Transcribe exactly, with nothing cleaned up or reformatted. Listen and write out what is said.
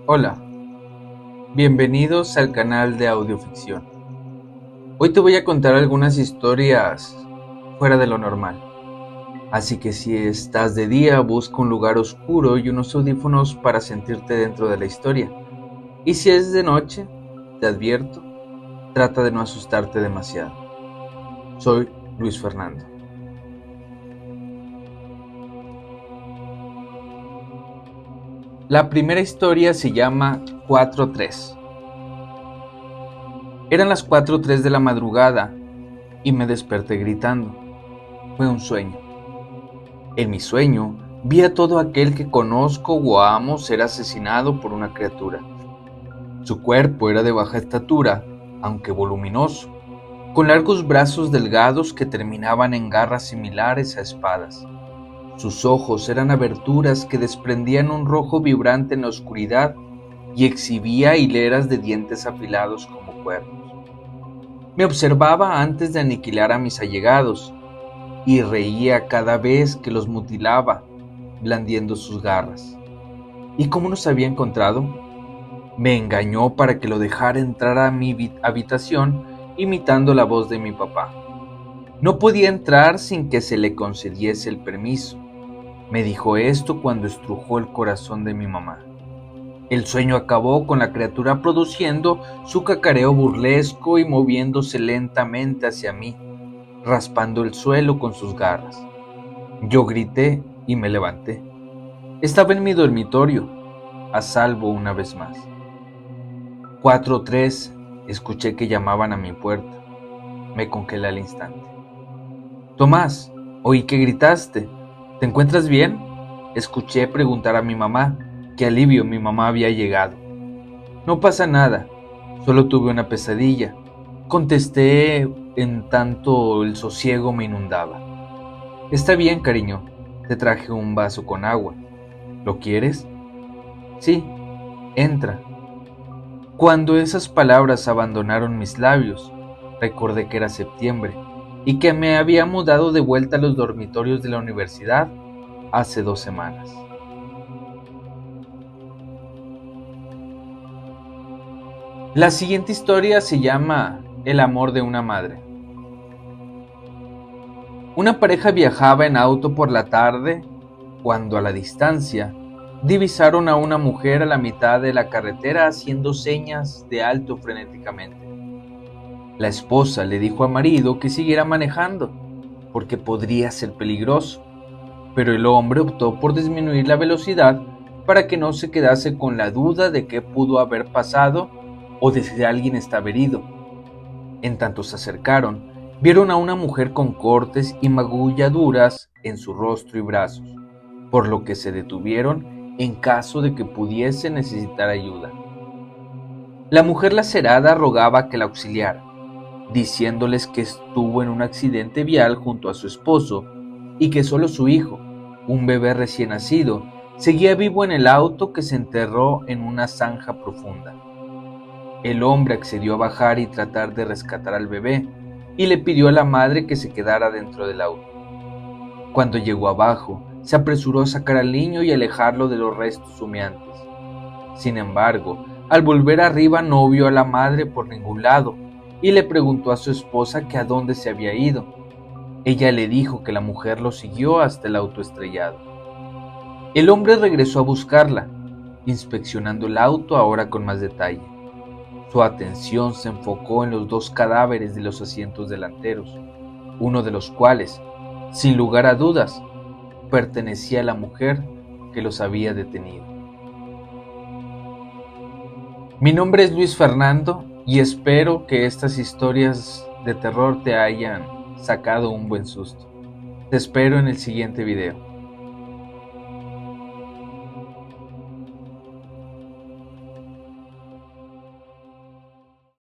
Hola, bienvenidos al canal de Audioficción. Hoy te voy a contar algunas historias fuera de lo normal. Así que si estás de día, busca un lugar oscuro y unos audífonos para sentirte dentro de la historia. Y si es de noche, te advierto, trata de no asustarte demasiado. Soy Luis Fernando. La primera historia se llama cuatro tres. Eran las cuatro tres de la madrugada y me desperté gritando. Fue un sueño. En mi sueño vi a todo aquel que conozco o amo ser asesinado por una criatura. Su cuerpo era de baja estatura, aunque voluminoso, con largos brazos delgados que terminaban en garras similares a espadas. Sus ojos eran aberturas que desprendían un rojo vibrante en la oscuridad y exhibía hileras de dientes afilados como cuernos. Me observaba antes de aniquilar a mis allegados y reía cada vez que los mutilaba, blandiendo sus garras. ¿Y cómo nos había encontrado? Me engañó para que lo dejara entrar a mi habitación imitando la voz de mi papá. No podía entrar sin que se le concediese el permiso. Me dijo esto cuando estrujó el corazón de mi mamá. El sueño acabó con la criatura produciendo su cacareo burlesco y moviéndose lentamente hacia mí, raspando el suelo con sus garras. Yo grité y me levanté. Estaba en mi dormitorio, a salvo una vez más. cuatro tres, escuché que llamaban a mi puerta. Me congelé al instante. Tomás, oí que gritaste. ¿Te encuentras bien? Escuché preguntar a mi mamá. Qué alivio, mi mamá había llegado. No pasa nada, solo tuve una pesadilla. Contesté en tanto el sosiego me inundaba. Está bien, cariño, te traje un vaso con agua. ¿Lo quieres? Sí, entra. Cuando esas palabras abandonaron mis labios, recordé que era septiembre y que me había mudado de vuelta a los dormitorios de la universidad hace dos semanas. La siguiente historia se llama El amor de una madre. Una pareja viajaba en auto por la tarde cuando a la distancia divisaron a una mujer a la mitad de la carretera haciendo señas de alto frenéticamente. La esposa le dijo al marido que siguiera manejando porque podría ser peligroso, pero el hombre optó por disminuir la velocidad para que no se quedase con la duda de qué pudo haber pasado o de si alguien estaba herido. En tanto se acercaron, vieron a una mujer con cortes y magulladuras en su rostro y brazos, por lo que se detuvieron en caso de que pudiese necesitar ayuda. La mujer lacerada rogaba que la auxiliara, diciéndoles que estuvo en un accidente vial junto a su esposo y que solo su hijo, un bebé recién nacido, seguía vivo en el auto que se enterró en una zanja profunda. El hombre accedió a bajar y tratar de rescatar al bebé y le pidió a la madre que se quedara dentro del auto. Cuando llegó abajo, se apresuró a sacar al niño y alejarlo de los restos humeantes. Sin embargo, al volver arriba no vio a la madre por ningún lado y le preguntó a su esposa que a dónde se había ido. Ella le dijo que la mujer lo siguió hasta el auto estrellado. El hombre regresó a buscarla, inspeccionando el auto ahora con más detalle. Su atención se enfocó en los dos cadáveres de los asientos delanteros, uno de los cuales, sin lugar a dudas, pertenecía a la mujer que los había detenido. Mi nombre es Luis Fernando y espero que estas historias de terror te hayan sacado un buen susto. Te espero en el siguiente video.